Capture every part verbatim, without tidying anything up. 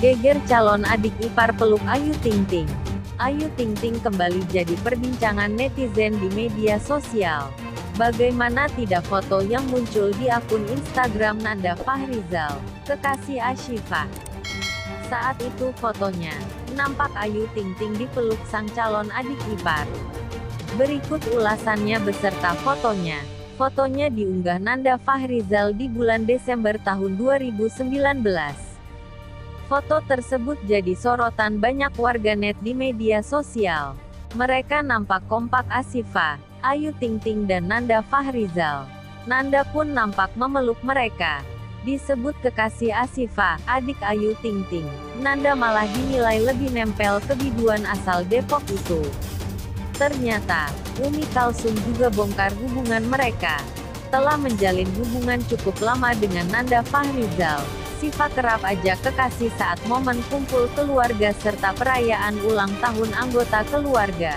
Geger calon adik ipar peluk Ayu Ting Ting. Ayu Ting Ting kembali jadi perbincangan netizen di media sosial. Bagaimana tidak foto yang muncul di akun Instagram Nanda Fahrizal, kekasih Ashifa. Saat itu fotonya, nampak Ayu Ting Ting dipeluk sang calon adik ipar. Berikut ulasannya beserta fotonya. Fotonya diunggah Nanda Fahrizal di bulan Desember tahun dua ribu sembilan belas. Foto tersebut jadi sorotan banyak warganet di media sosial. Mereka nampak kompak Ashifa, Ayu Ting Ting dan Nanda Fahrizal. Nanda pun nampak memeluk mereka. Disebut kekasih Ashifa, adik Ayu Ting Ting. Nanda malah dinilai lebih nempel ke biduan asal Depok itu. Ternyata, Umi Kalsum juga bongkar hubungan mereka. Telah menjalin hubungan cukup lama dengan Nanda Fahrizal. Ashifa kerap ajak kekasih saat momen kumpul keluarga serta perayaan ulang tahun anggota keluarga.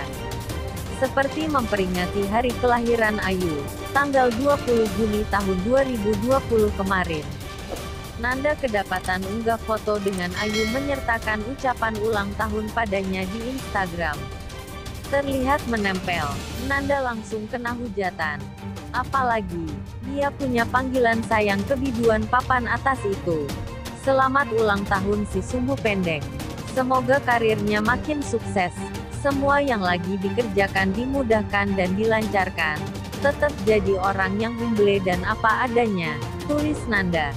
Seperti memperingati hari kelahiran Ayu, tanggal dua puluh Juni tahun dua ribu dua puluh kemarin. Nanda kedapatan unggah foto dengan Ayu menyertakan ucapan ulang tahun padanya di Instagram. Terlihat menempel, Nanda langsung kena hujatan. Apalagi, dia punya panggilan sayang ke biduan papan atas itu. Selamat ulang tahun si sumbu pendek. Semoga karirnya makin sukses. Semua yang lagi dikerjakan dimudahkan dan dilancarkan. Tetap jadi orang yang humble dan apa adanya, tulis Nanda.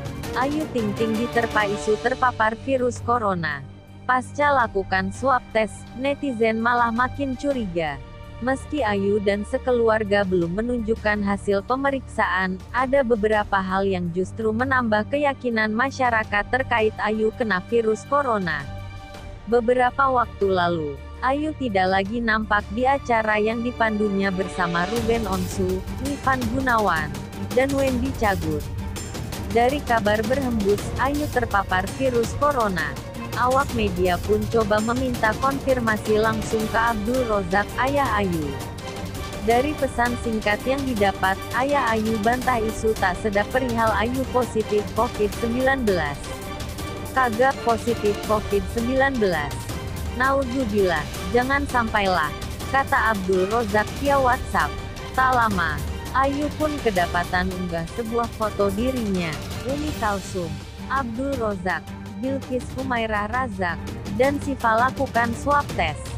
Ayu Ting Ting diterpa isu terpapar virus corona. Pasca lakukan swab tes, netizen malah makin curiga. Meski Ayu dan sekeluarga belum menunjukkan hasil pemeriksaan, ada beberapa hal yang justru menambah keyakinan masyarakat terkait Ayu kena virus corona. Beberapa waktu lalu, Ayu tidak lagi nampak di acara yang dipandunya bersama Ruben Onsu, Ivan Gunawan, dan Wendy Cagur. Dari kabar berhembus, Ayu terpapar virus corona. Awak media pun coba meminta konfirmasi langsung ke Abdul Rozak, ayah Ayu. Dari pesan singkat yang didapat, ayah Ayu bantah isu tak sedap perihal Ayu positif covid sembilan belas. Kagak positif covid sembilan belas. Naudzubillah, jangan sampailah, kata Abdul Rozak via WhatsApp. Tak lama, Ayu pun kedapatan unggah sebuah foto dirinya, Umi Kalsum, Abdul Rozak, Bilkis Humairah Razak, dan Syifa lakukan swab tes.